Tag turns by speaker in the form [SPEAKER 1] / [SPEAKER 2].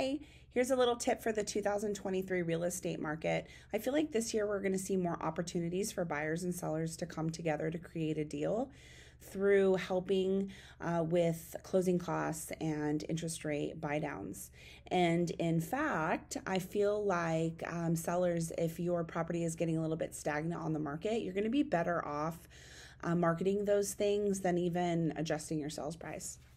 [SPEAKER 1] Hi, here's a little tip for the 2023 real estate market. I feel like this year we're going to see more opportunities for buyers and sellers to come together to create a deal through helping with closing costs and interest rate buy downs. And in fact, I feel like sellers, if your property is getting a little bit stagnant on the market, you're going to be better off marketing those things than even adjusting your sales price.